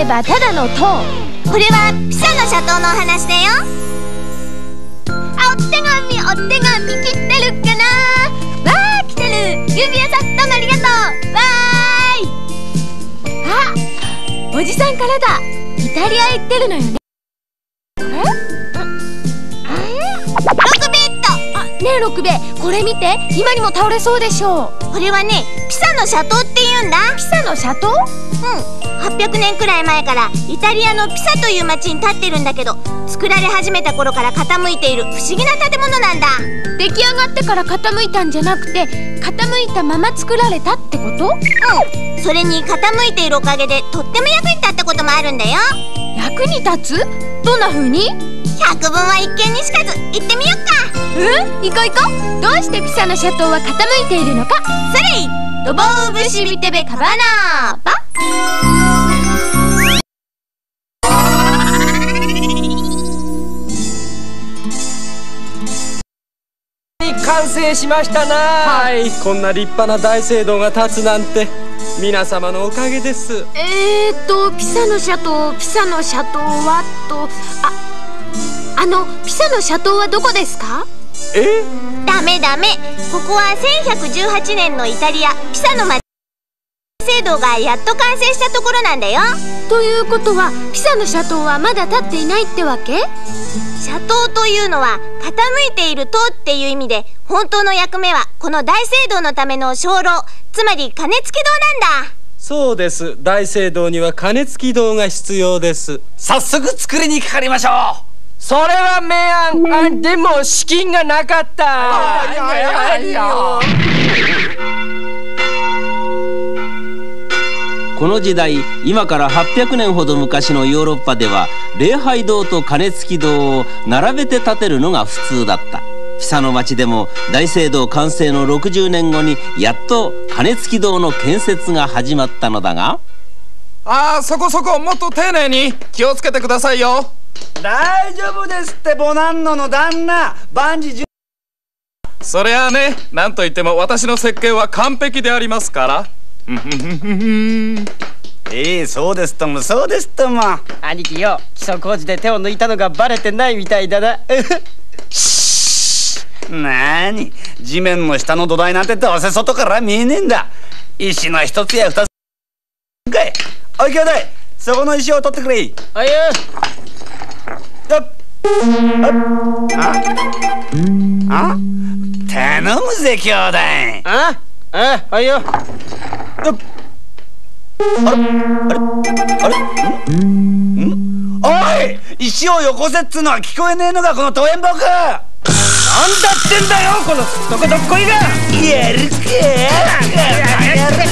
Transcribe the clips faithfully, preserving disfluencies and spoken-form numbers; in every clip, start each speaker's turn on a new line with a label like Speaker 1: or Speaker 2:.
Speaker 1: ばただの塔。
Speaker 2: これはピサの斜塔のお話だよ。
Speaker 1: あ、お手紙お手紙切ってるかな。わー、来てる。指輪さんどうもありがとう。わーい。あ、おじさんからだ。イタリアへ行ってるのよね。ねえロクベ、これ見て。今にも倒れそうでしょう。
Speaker 2: これはね、ピサの斜塔って言うんだ。
Speaker 1: ピサの斜塔？うん、
Speaker 2: はっぴゃくねんくらい前からイタリアのピサという町に建ってるんだけど、作られ始めた頃から傾いている不思議な建物なんだ。
Speaker 1: 出来上がってから傾いたんじゃなくて、傾いたまま作られたってこと？
Speaker 2: うん、それに傾いているおかげでとっても役に立ったこともあるんだよ。
Speaker 1: 役に立つ？どんな風に？
Speaker 2: 百聞は一見にしかず。行ってみよっか。
Speaker 1: うん、行こう行こう。どうしてピサの斜塔は傾いているのか。
Speaker 2: それい
Speaker 1: ドボウブシビテベカバナーバ。
Speaker 3: 完成しましたな。はい、こんな立派な大聖堂が建つなんて皆様のおかげです。
Speaker 1: えーっとピサの斜塔、ピサの斜塔はと、あ、あのピサの斜塔はどこですか？
Speaker 3: え？
Speaker 2: ダメダメ。ここはせんひゃくじゅうはちねんのイタリアピサの町聖堂がやっと完成したところなんだよ。
Speaker 1: ということはピサの斜塔はまだ建っていないってわけ？
Speaker 2: 斜塔というのは傾いている塔っていう意味で、本当の役目はこの大聖堂のための鐘楼、つまり鐘付き堂なんだ。
Speaker 3: そうです。大聖堂には鐘付き堂が必要です。
Speaker 4: 早速作りにかかりましょう。
Speaker 3: それは明暗。あ、でも資金がなかった。
Speaker 4: いやいやいや。
Speaker 5: この時代、今からはっぴゃくねんほど昔のヨーロッパでは礼拝堂と鐘付き堂を並べて建てるのが普通だった。ピサの町でも大聖堂完成のろくじゅうねんごにやっと鐘付き堂の建設が始まったのだが、
Speaker 4: ああ、そこそこ、もっと丁寧に気をつけてくださいよ。
Speaker 6: 大丈夫ですってボナンノの旦那、万事順。
Speaker 4: そりゃあね、なんといっても私の設計は完璧でありますから。
Speaker 6: ええ、そうですともそうですとも。
Speaker 7: 兄貴よ、基礎工事で手を抜いたのがバレてないみたいだな。
Speaker 6: なーに、地面の下の土台なんてどうせ外から見えねえんだ。石の一つや二つかい。おい兄弟、そこの石を取ってくれ。
Speaker 7: おいよ。
Speaker 6: ああ、頼むぜ兄弟。
Speaker 7: ああ、おいよ。
Speaker 6: あれあれあれんんおい、石をよこせっつのは聞こえねえのか、このトエンボク。なんだってんだよ、このすっとこどっこいが。やるかやる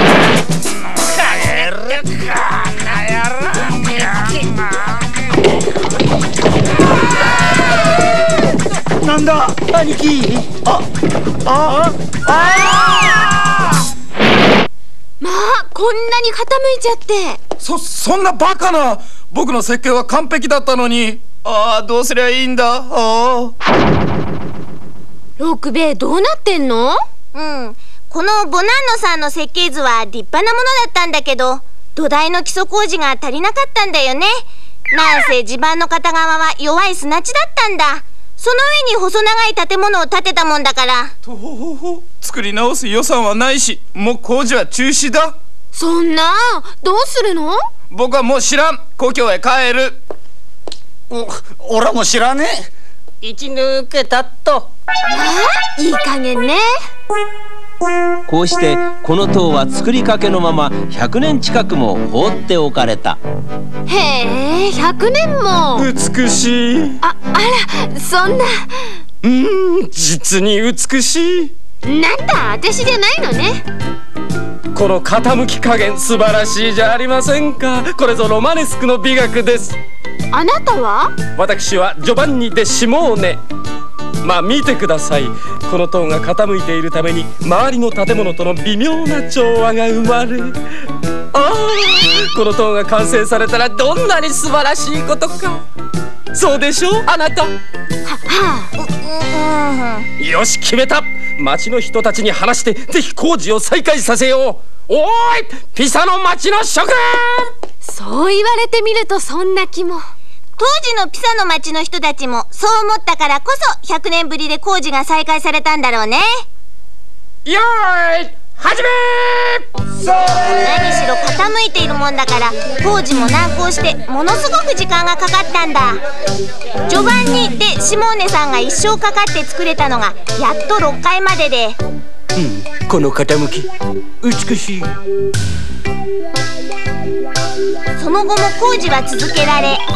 Speaker 6: なんだ兄貴。ああああ、
Speaker 1: まあ、こんなに傾いちゃって。
Speaker 4: そ、そんなバカな。僕の設計は完璧だったのに。ああ、どうすりゃいいんだ。ああ。
Speaker 1: ロクベ、どうなってんの？
Speaker 2: うん、このボナンノさんの設計図は立派なものだったんだけど、土台の基礎工事が足りなかったんだよね。なんせ地盤の片側は弱い砂地だったんだ。その上に細長い建物を建てたもんだから。
Speaker 4: とほほほ、作り直す予算はないし、もう工事は中止だ。
Speaker 1: そんな、どうするの？
Speaker 4: 僕はもう知らん。故郷へ帰る。
Speaker 6: お、俺も知らね
Speaker 7: え。一抜けたっと。
Speaker 1: ああ、いい加減ね。
Speaker 5: こうしてこの塔は作りかけのままひゃくねん近くも放っておかれた。
Speaker 1: へえ、ひゃくねんも。
Speaker 3: 美しい。
Speaker 1: あ、あら、そんな。
Speaker 3: うーん、実に美しい。
Speaker 1: なんだ、私じゃないのね。
Speaker 3: この傾き加減素晴らしいじゃありませんか。これぞロマネスクの美学です。
Speaker 1: あなたは？
Speaker 3: 私はジョバンニ・デ・シモーネ。まあ見てください。この塔が傾いているために周りの建物との微妙な調和が生まれ、ああ、この塔が完成されたらどんなに素晴らしいことか。そうでしょう、あなた。は、
Speaker 1: は
Speaker 3: あ、よし、決めた。町の人たちに話してぜひ工事を再開させよう。おーい、ピサの町の諸君。
Speaker 1: そう言われてみるとそんな気も。
Speaker 2: 当時のピサの町の人たちもそう思ったからこそひゃくねんぶりで工事が再開されたんだろうね。
Speaker 3: よーい始めー。
Speaker 2: 何しろ傾いているもんだから工事も難航してものすごく時間がかかったんだ。ジョバンニでシモーネさんが一生かかって作れたのがやっとろっかいまでで、
Speaker 3: うん、この傾き美しい。
Speaker 2: その後も工事は続けられ、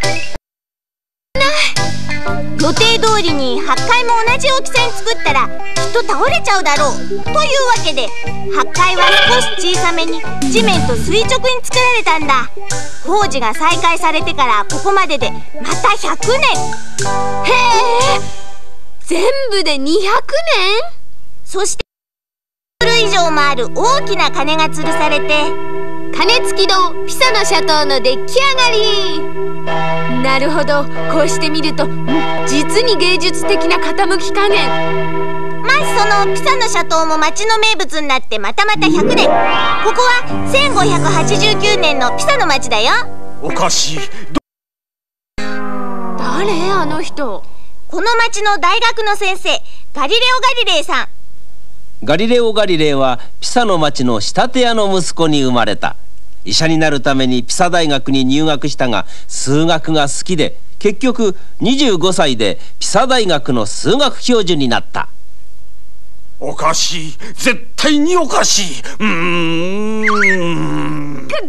Speaker 2: 予定通りにはちかいも同じ大きさに作ったらきっと倒れちゃうだろうというわけではちかいは少し小さめに地面と垂直に作られたんだ。工事が再開されてからここまででまたひゃくねん。へ
Speaker 1: え、全部でにひゃくねん。
Speaker 2: そしてじゅう以上もある大きな鐘が吊るされて、
Speaker 1: 鐘付き堂ピサのシャトーの出来上がり。なるほど、こうしてみると、うん、実に芸術的な傾き加減。
Speaker 2: まあそのピサのシャトーも町の名物になってまたまたひゃくねん。ここはせんごひゃくはちじゅうきゅうねんのピサの町だよ。
Speaker 4: おかしい。
Speaker 1: 誰あの人。
Speaker 2: この町の大学の先生、ガリレオ・ガリレイさん。
Speaker 5: ガリレオ・ガリレイはピサの町の仕立て屋の息子に生まれた。医者になるためにピサ大学に入学したが数学が好きで結局にじゅうごさいでピサ大学の数学教授になった。
Speaker 4: おかしい、絶対におかしい。うーん、ガ、ガリレ
Speaker 1: オさ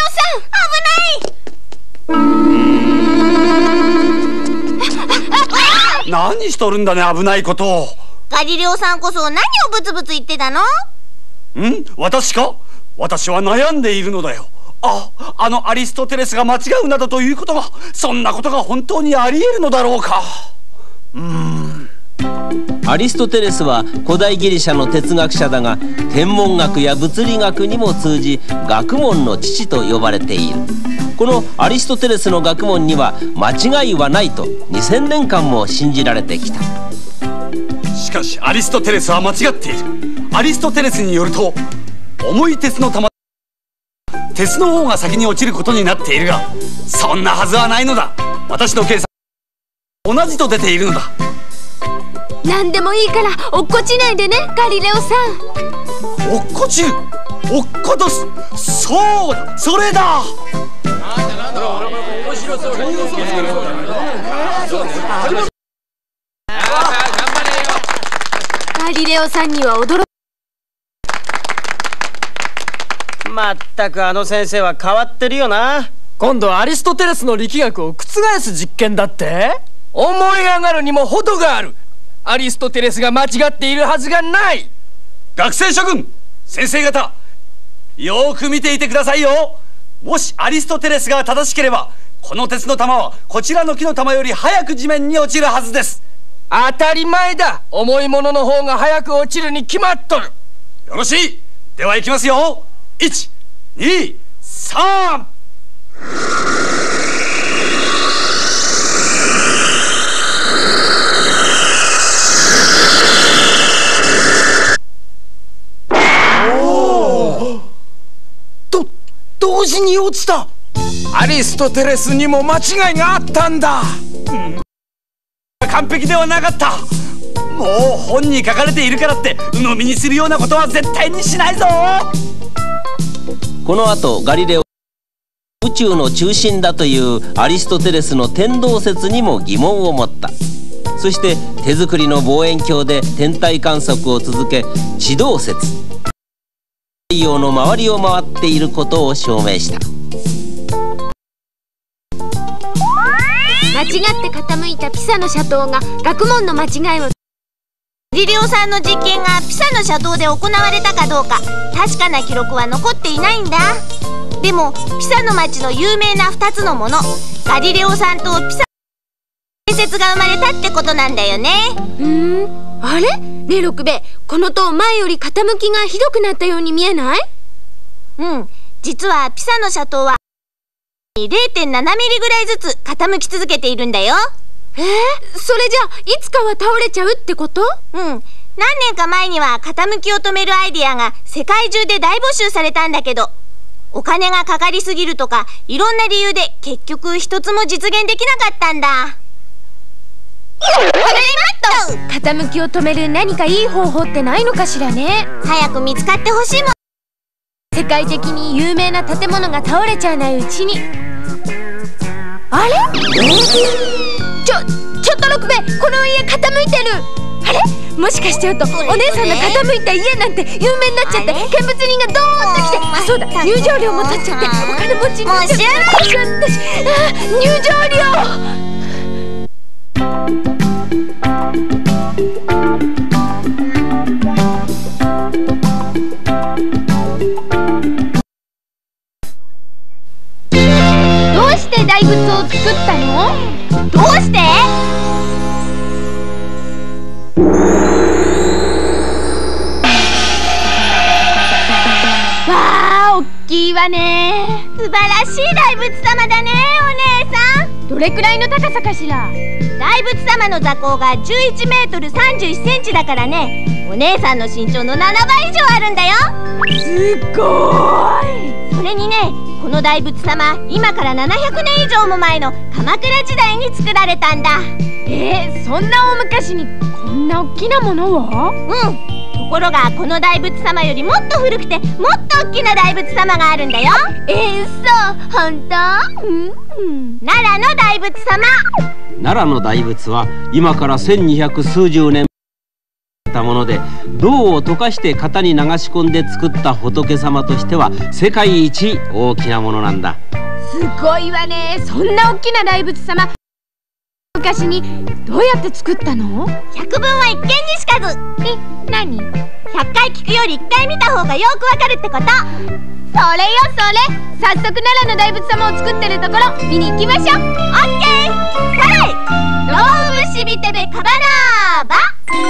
Speaker 4: ん危ない。何しとるんだね、危ないことを。
Speaker 2: ガリレオさんこそ何をブツブツ言ってたの？
Speaker 4: ん？私か？私は悩んでいるのだよ。あ、あのアリストテレスが間違うなどということが、そんなことが本当にあり得るのだろうか。うーん。
Speaker 5: アリストテレスは古代ギリシャの哲学者だが天文学や物理学にも通じ学問の父と呼ばれている。このアリストテレスの学問には間違いはないとにせんねんかんも信じられてきた。
Speaker 4: しかしアリストテレスは間違っている。アリストテレスによると重い鉄の玉、鉄の方が先に落ちることになっているが、そんなはずはないのだ。私の計算同じと出ているのだ。
Speaker 1: 何でもいいから落っこちないでね、ガリレオさん。
Speaker 4: 落っこちる、落っことす、そうだ、それだ。
Speaker 1: ガリレオさんには驚く。
Speaker 7: まったくあの先生は変わってるよな。
Speaker 3: 今度はアリストテレスの力学を覆す実験だって。思い上がるにも程がある。アリストテレスが間違っているはずがない。
Speaker 4: 学生諸君、先生方、よーく見ていてくださいよ。もしアリストテレスが正しければこの鉄の玉はこちらの木の玉より早く地面に落ちるはずです。
Speaker 3: 当たり前だ。重いものの方が早く落ちるに決まっとる。
Speaker 4: よろしい。では行きますよ。いち、に、さん。
Speaker 3: と同時に落ちた。アリストテレスにも間違いがあったんだ。
Speaker 4: うん、完璧ではなかった。もう本に書かれているからって鵜呑みにするようなことは絶対にしないぞ。
Speaker 5: この後ガリレオ宇宙の中心だというアリストテレスの天動説にも疑問を持った。そして手作りの望遠鏡で天体観測を続け地動説、太陽の周りを回っていることを証明した。
Speaker 1: 間違って傾いたピサの斜塔が学問の間違いを。
Speaker 2: ガリレオさんの実験がピサの斜塔で行われたかどうか確かな記録は残っていないんだ。でもピサの町の有名なふたつのもの、ガリレオさんとピサ伝説が生まれたってことなんだよね。
Speaker 1: うーん、あれねえ六兵衛、この塔前より傾きがひどくなったように見えない？
Speaker 2: うん、実はピサの斜塔は れいてんななミリぐらいずつ傾き続けているんだよ。
Speaker 1: えー、それじゃあいつかは倒れちゃうってこと？
Speaker 2: うん、何年か前には傾きを止めるアイディアが世界中で大募集されたんだけど、 お金がかかりすぎるとかいろんな理由で結局一つも実現できなかったんだ。
Speaker 1: 傾きを止める何かいい方法ってないのかしらね。
Speaker 2: 早く見つかってほしいもん。
Speaker 1: 世界的に有名な建物が倒れちゃわないうちに。あれ？ちょ、ちょっと六兵衛、この家傾いてる。あれ？もしかしちゃうとお姉さんの傾いた家なんて有名になっちゃって見物人がドーンと来て、あ、そうだ、入場料も取っちゃってお金持ちになっちゃった。私、あ、入場料。どうして大仏を作ったの？
Speaker 2: どうして？
Speaker 1: わあ、おっきいわね。
Speaker 2: 素晴らしい大仏様だね、お姉さん。
Speaker 1: どれくらいの高さかしら？
Speaker 2: 大仏様の座高がじゅういちメートルさんじゅういちセンチだからね、お姉さんの身長のななばい以上あるんだよ。
Speaker 1: すごーい。
Speaker 2: それにね、この大仏様、今からななひゃくねん以上も前の鎌倉時代に作られたんだ。
Speaker 1: えー、そんな大昔にこんな大きなものを？
Speaker 2: うん。ところがこの大仏様よりもっと古くてもっと大きな大仏様があるんだよ。
Speaker 1: えー、そう、ほんと？うん。
Speaker 2: 奈良の大仏様。
Speaker 5: 奈良の大仏は今から千二百数十年たもので、銅を溶かして型に流し込んで作った仏様としては世界一大きなものなんだ。
Speaker 1: すごいわね。そんな大きな大仏様、昔にどうやって作ったの？
Speaker 2: 百聞は一見にしかず。
Speaker 1: え、何？
Speaker 2: 百回聞くより一回見た方がよくわかるってこと。
Speaker 1: それよそれ。早速奈良の大仏様を作ってるところ見に行きましょう。オッケー。
Speaker 2: さらいどうぶしびてべかばらーば。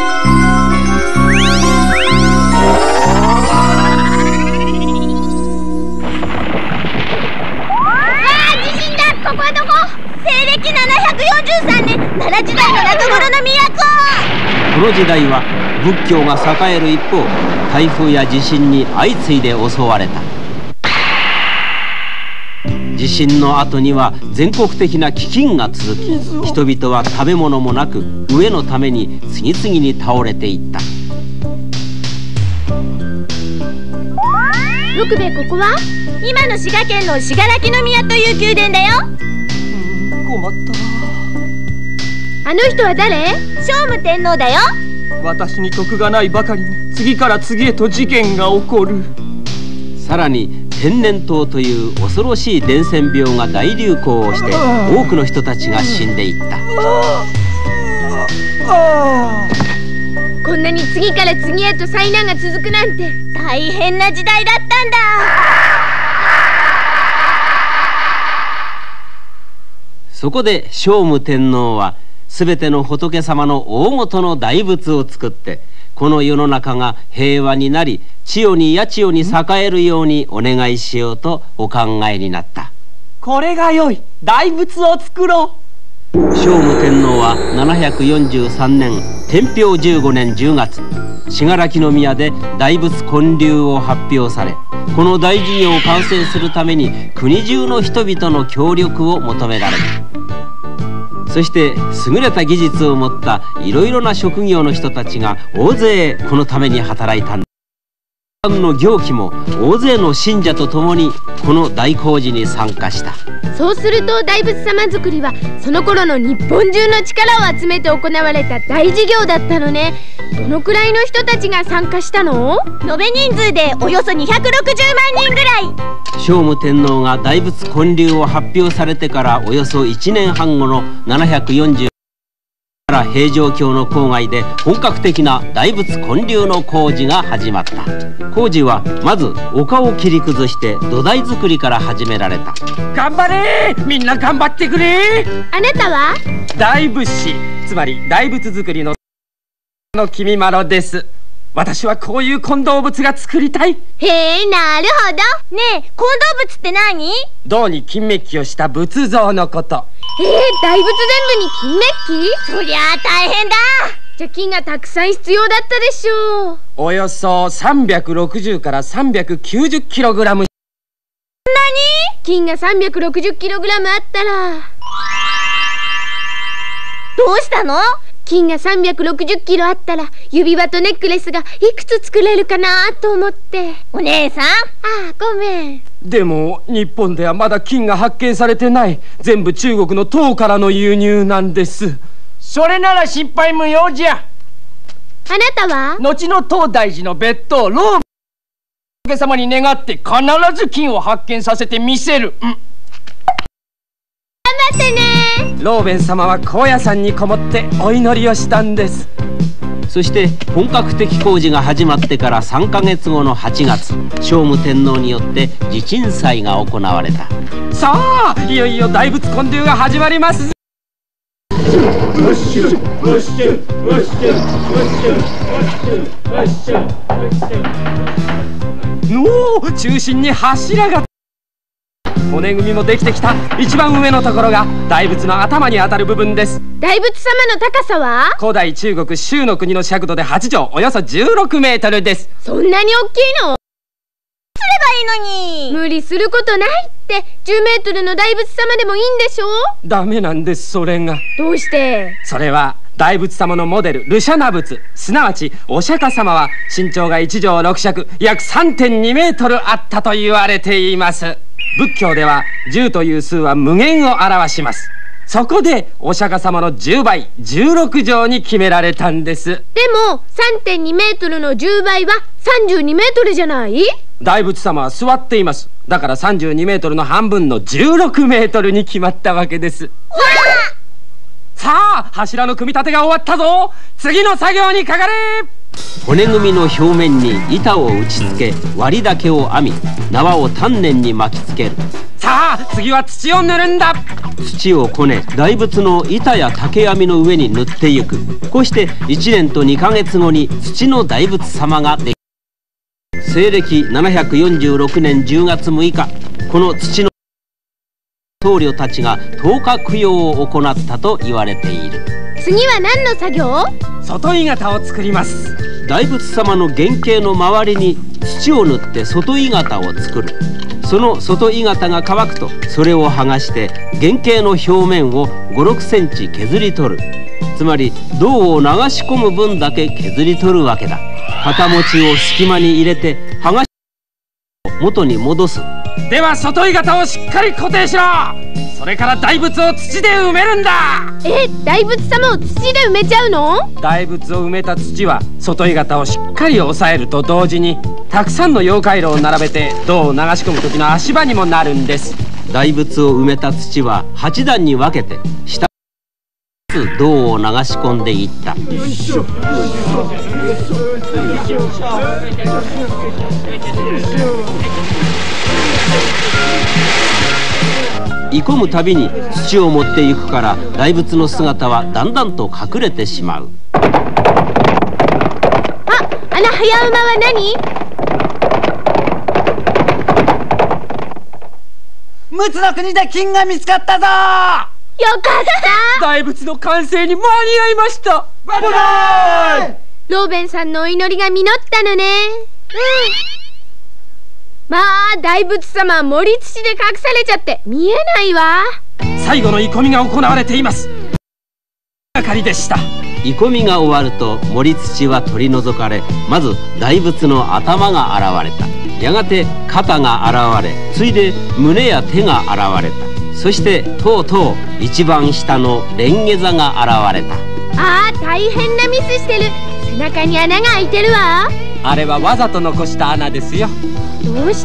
Speaker 2: ここはどこ？西暦ななひゃくよんじゅうさんねん、奈良時代の中頃の都。
Speaker 5: この時代は仏教が栄える一方、台風や地震に相次いで襲われた。地震の後には全国的な飢饉が続き、人々は食べ物もなく飢えのために次々に倒れていった。
Speaker 1: 六兵衛、ここは？
Speaker 2: 今の滋賀県の信楽宮という宮殿だよ。
Speaker 7: 困っ
Speaker 1: あの人は誰？
Speaker 2: 聖武天皇だよ。
Speaker 7: た。私に得がないばかりに次から次へと事件が起こる。
Speaker 5: さらに天然痘という恐ろしい伝染病が大流行をして、多くの人たちが死んでいった。
Speaker 1: こんなに次から次へと災難が続くなんて
Speaker 2: 大変な時代だったんだ。
Speaker 5: そこで聖武天皇はすべての仏様の大元の大仏を作って、この世の中が平和になり千代に八千代に栄えるようにお願いしようとお考えになった。
Speaker 7: これがよい。大仏を作ろう。
Speaker 5: 聖武天皇はななひゃくよんじゅうさんねん天平じゅうごねんじゅうがつ、信楽宮で大仏建立を発表され、この大事業を完成するために国中の人々の協力を求められた。そして優れた技術を持ったいろいろな職業の人たちが大勢このために働いたんだ。の行基も大勢の信者と共にこの大工事に参加した。
Speaker 1: そうすると大仏様作りはその頃の日本中の力を集めて行われた大事業だったのね。どのくらいの人たちが参加したの？
Speaker 2: 延べ人数でおよそにひゃくろくじゅうまんにんぐらい。
Speaker 5: 聖武天皇が大仏建立を発表されてからおよそいちねんはん後のななひゃくよんじゅうから平城京の郊外で本格的な大仏建立の工事が始まった。工事はまず丘を切り崩して土台作りから始められた。
Speaker 3: 頑張れー、みんな頑張ってくれー。
Speaker 1: あなたは？
Speaker 3: 大仏師、つまり大仏作りのの君まろです。私はこういう金銅仏が作りたい。
Speaker 2: へえ、なるほど。ねえ、金銅仏って何？
Speaker 3: 銅に金メッキをした仏像のこと。
Speaker 1: えー、大仏全部に金メッキ？
Speaker 2: そりゃあ大変だ。
Speaker 1: じゃ金がたくさん必要だったでしょう。
Speaker 3: およそさんびゃくろくじゅうからさんびゃくきゅうじゅうキログラム。
Speaker 1: 金が さんびゃくろくじゅっキログラム あったら。
Speaker 2: どうしたの？
Speaker 1: 金がさんびゃくろくじゅっキロあったら指輪とネックレスがいくつ作れるかなと思って。
Speaker 2: お姉さん。
Speaker 1: ああ、ごめん。
Speaker 3: でも日本ではまだ金が発見されてない。全部中国の唐からの輸入なんです。
Speaker 7: それなら心配無用じゃ。
Speaker 1: あなたは？
Speaker 7: 後の東大寺の別当老仏様に願って必ず金を発見させてみせる。うん、
Speaker 1: 頑張ってね。
Speaker 3: ローベン様は高野山にこもってお祈りをしたんです。
Speaker 5: そして本格的工事が始まってからさんかげつごのはちがつ、聖武天皇によって地鎮祭が行われた。
Speaker 3: さあ、いよいよ大仏建立が始まります。おお、中心に柱が。骨組みもできてきた。一番上のところが大仏の頭にあたる部分です。
Speaker 1: 大仏様の高さは？
Speaker 3: 古代中国周の国の尺度ではちじょう、およそじゅうろくメートルです。
Speaker 1: そんなに大きいの？
Speaker 2: すればいいのに。
Speaker 1: 無理することないって。じゅうメートルの大仏様でもいいんでしょ？
Speaker 3: ダメなんです、それが。
Speaker 1: どうして？
Speaker 3: それは大仏様のモデルルシャナ仏、すなわちお釈迦様は身長がいちじょうろくしゃく、約 さんてんにメートルあったと言われています。仏教ではじゅうという数は無限を表します。そこでお釈迦様のじゅうばい、じゅうろくじょうに決められたんです。
Speaker 1: でも さんてんにメートルのじゅうばいはさんじゅうにメートルじゃない？
Speaker 3: 大仏様は座っています。だからさんじゅうにメートルの半分のじゅうろくメートルに決まったわけです。さあ、柱の組み立てが終わったぞ。次の作業にかかれ。
Speaker 5: 骨組みの表面に板を打ち付け、割り竹を編み、縄を丹念に巻きつける。
Speaker 3: さあ、次は土を塗るんだ。
Speaker 5: 土をこね、大仏の板や竹編みの上に塗ってゆく。こうしていちねんとにかげつごに土の大仏様ができる。西暦ななひゃくよんじゅうろくねんじゅうがつむいか、この土の僧侶たちがとおか供養を行ったと言われている。
Speaker 1: 次は何の作業？
Speaker 3: 外鋳型を作ります。
Speaker 5: 大仏様の原型の周りに土を塗って外鋳型を作る。その外鋳型が乾くとそれを剥がして原型の表面をごろくセンチ削り取る。つまり銅を流し込む分だけ削り取るわけだ。旗持ちを隙間に入れて剥がし元に戻す。
Speaker 3: では外鋳型をしっかり固定しろ。それから大仏を土で埋めるんだ。
Speaker 1: え、大仏様を土で埋めちゃうの？
Speaker 3: 大仏を埋めた土は外鋳型をしっかり押さえると同時にたくさんの溶解炉を並べて銅を流し込む時の足場にもなるんです。
Speaker 5: 大仏を埋めた土ははちだんに分けて下に銅を流し込んでいった。鋳込むたびに土を持っていくから大仏の姿はだんだんと隠れてしまう。
Speaker 1: あ、あの早馬は何？
Speaker 6: 陸奥の国で金が見つかったぞ。
Speaker 1: よかった。
Speaker 3: 大仏の完成に間に合いました。
Speaker 6: バイバイ。
Speaker 1: ローベンさんのお祈りが実ったのね。うん。まあ大仏様は盛り土で隠されちゃって見えないわ。
Speaker 3: 最後の鋳込みが行われています。係でした。
Speaker 5: 鋳込みが終わると盛り土は取り除かれ、まず大仏の頭が現れた。やがて肩が現れ、ついで胸や手が現れた。そしてとうとう一番下の蓮華座が現れた。
Speaker 1: ああ、大変なミスしてる。背中に穴が開いてるわ。
Speaker 3: あれはわざと残した穴ですよ。
Speaker 1: どうして？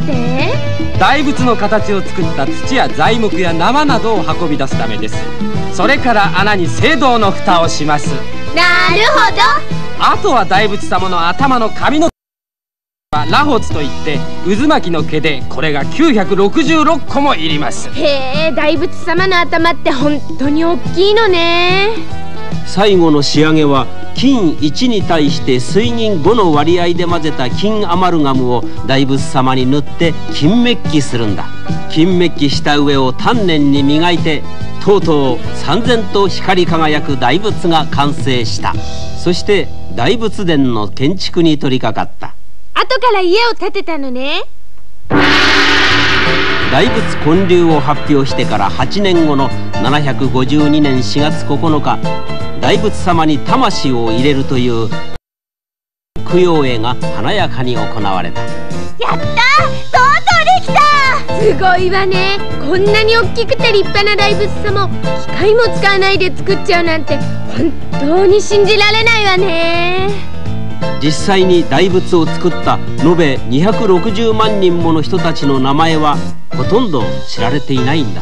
Speaker 3: 大仏の形を作った土や材木や縄などを運び出すためです。それから穴に青銅の蓋をします。
Speaker 1: なるほど。
Speaker 3: あとは大仏様の頭の髪のは螺髪といって渦巻きの毛で、これがきゅうひゃくろくじゅうろっこもいります。
Speaker 1: へえ、大仏様の頭って本当に大きいのね。
Speaker 5: 最後の仕上げは金いちに対して水銀ごの割合で混ぜた金アマルガムを大仏様に塗って金メッキするんだ。金メッキした上を丹念に磨いて、とうとう燦然と光り輝く大仏が完成した。そして大仏殿の建築に取り掛かった。
Speaker 1: 後から家を建てたのね。
Speaker 5: 大仏建立を発表してからはちねんごのななひゃくごじゅうにねんしがつここのか、大仏様に魂を入れるという供養会が華やかに行われた。
Speaker 2: やったー、とうとうできた。
Speaker 1: すごいわね。こんなに大きくて立派な大仏様を機械も使わないで作っちゃうなんて本当に信じられないわね。
Speaker 5: 実際に大仏を作った延べにひゃくろくじゅうまんにんもの人たちの名前はほとんど知られていないんだ。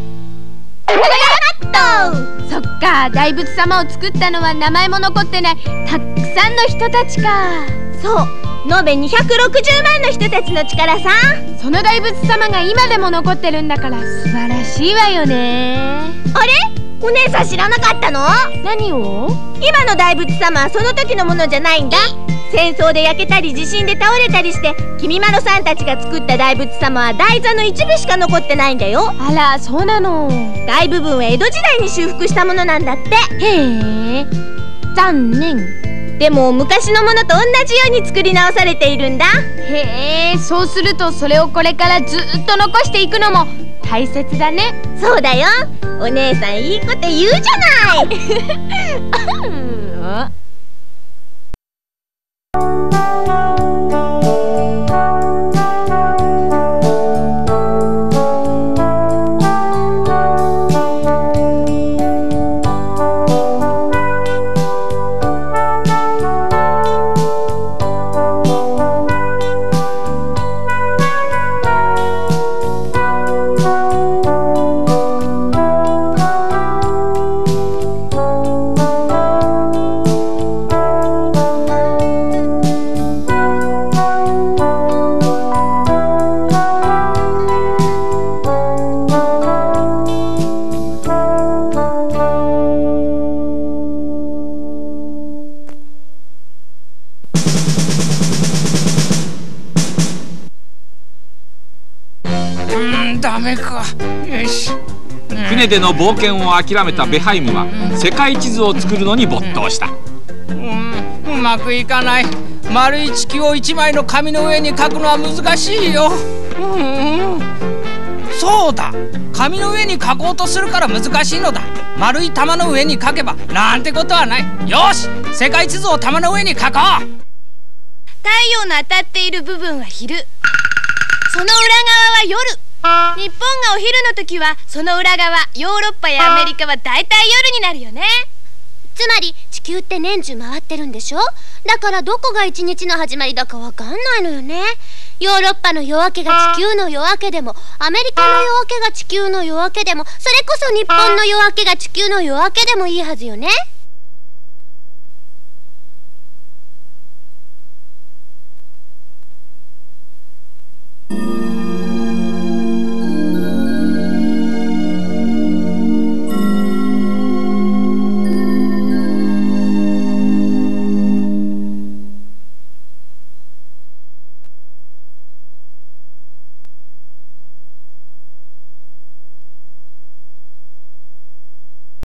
Speaker 1: そっか、大仏様を作ったのは名前も残ってないたくさんの人たちか。
Speaker 2: そう、延べにひゃくろくじゅうまんの人たちの力さ。
Speaker 1: その大仏様が今でも残ってるんだから素晴らしいわよね。
Speaker 2: あれ、お姉さん知らなかったの？
Speaker 1: 何を？
Speaker 2: 今の大仏様はその時のものじゃないんだ。戦争で焼けたり地震で倒れたりして、君まろさんたちが作った大仏様は台座の一部しか残ってないんだよ。
Speaker 1: あら、そうなの。
Speaker 2: 大部分は江戸時代に修復したものなんだって。
Speaker 1: へえ、残念。
Speaker 2: でも昔のものと同じように作り直されているんだ。
Speaker 1: へえ、そうするとそれをこれからずっと残していくのも大切だね。
Speaker 2: そうだよ、お姉さんいいこと言うじゃない。
Speaker 8: 船での冒険を諦めたベハイムは世界地図を作るのに没頭した。
Speaker 7: うん、うまくいかない。丸い地球を一枚の紙の上に書くのは難しいよ。うん、そうだ、紙の上に書こうとするから難しいのだ。丸い玉の上に書けばなんてことはない。よし、世界地図を玉の上に書こう。
Speaker 1: 太陽の当たっている部分は昼、その裏側は夜。日本がお昼の時はその裏側、ヨーロッパやアメリカはだいたい夜になるよね。
Speaker 2: つまり地球って年中回ってるんでしょ。だからどこが一日の始まりだかわかんないのよね。ヨーロッパの夜明けが地球の夜明けでも、アメリカの夜明けが地球の夜明けでも、それこそ日本の夜明けが地球の夜明けでもいいはずよね。